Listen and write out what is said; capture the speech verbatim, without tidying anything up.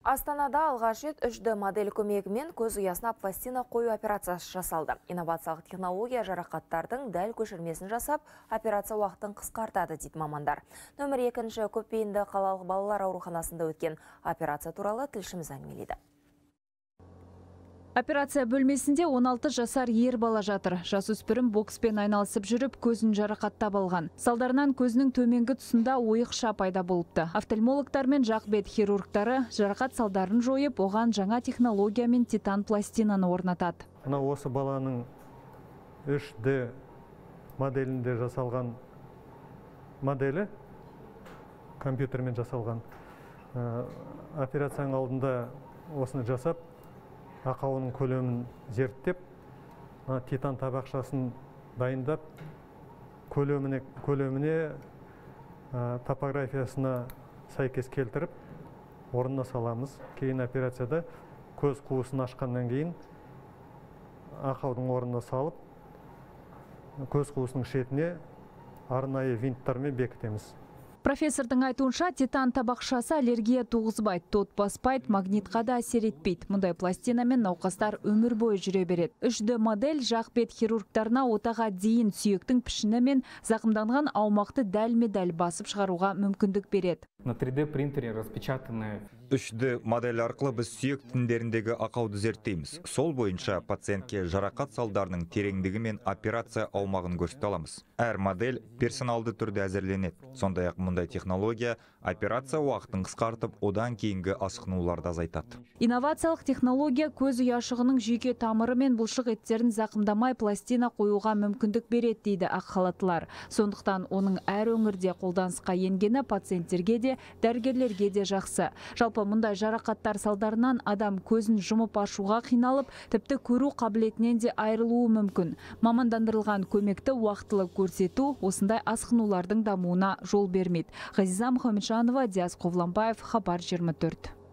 Астанада алғаш рет үш дэ модель көмегімен көз ұясына пластина қою операциясы жасалды. Инновациялық технология жарақаттардың дәл көшірмесін жасап, операция уақытын қысқартады дейді мамандар. Нөмір екінші көпбейінді қалалық балалар ауруханасында өткен операция туралы тілшіміз әңгімелейді. Операция бөлмесінде он алты жасар ер бала жатыр. Жасөспірім бокспен айналысып жүріп, көзін жарақаттап алған. Салдарынан көзінің төменгі тұсында ойықша пайда болыпты. Офтальмологтар мен жақ бет хирургтары жарақат салдарын жойып, оған жаңа технологиямен титан пластинаны орнатады. Мына осы баланың үш дэ моделінде жасалған моделі, компьютермен жасалған. Операцияның алдында осыны жасап, ақауының көлемін зерттеп, титан табақшасын дайындап, көлеміне, көлеміне топографиясына сәйкес келтіріп, орнына саламыз. Кейін операцияда көз қуысын ашқаннан кейін ақаудың орнына салып, көз қуысының шетіне арнайы винттармен бекітеміз. Профессордың айтуынша, титан табақшасы аллергия туғызбайды, тот баспайды, магнитқа да әсер етпейді. Мұндай пластинамен науқастар өмір бойы жүре береді. үш дэ модель жақ бет хирургтарына отаға дейін сүйектің пішіні мен зақымданған аумақты дәлме-дәл басып шығаруға мүмкіндік береді. На три дэ принтере распечатаны үш дэ модель арқылы біз сүйек тіндеріндегі ақауды зерттейміз. Сол бойынша пациентке жарақат салдарының тереңдігі мен операция аумағын көрсете аламыз. Әр модель персоналды түрде әзірленеді. Сондай-ақ мұндай технология операция уақытын қысқартып, одан кейінгі асқынуларды азайтады. Инновациялық технология көз ұяшығының жүйке тамыры мен бұлшық еттерін зақымдамай пластина қоюға мүмкіндік береді дейді ақ халаттылар. Сондықтан оның әр өңірде қолданысқа енгені пациенттерге де, дәрігерлерге де жақсы. Жалпы мұндай жарақаттар салдарынан адам көзін жұмып ашуға қиналып, тіпті көру қабілетінен де айырылуы мүмкін. Мамандандырылған көмекті уақытылы көрсету осындай асқынулардың дамуына жол бермейді. Ғазиза Мұхамеджанова, Диас Қовланбаев, Хабар жиырма төрт.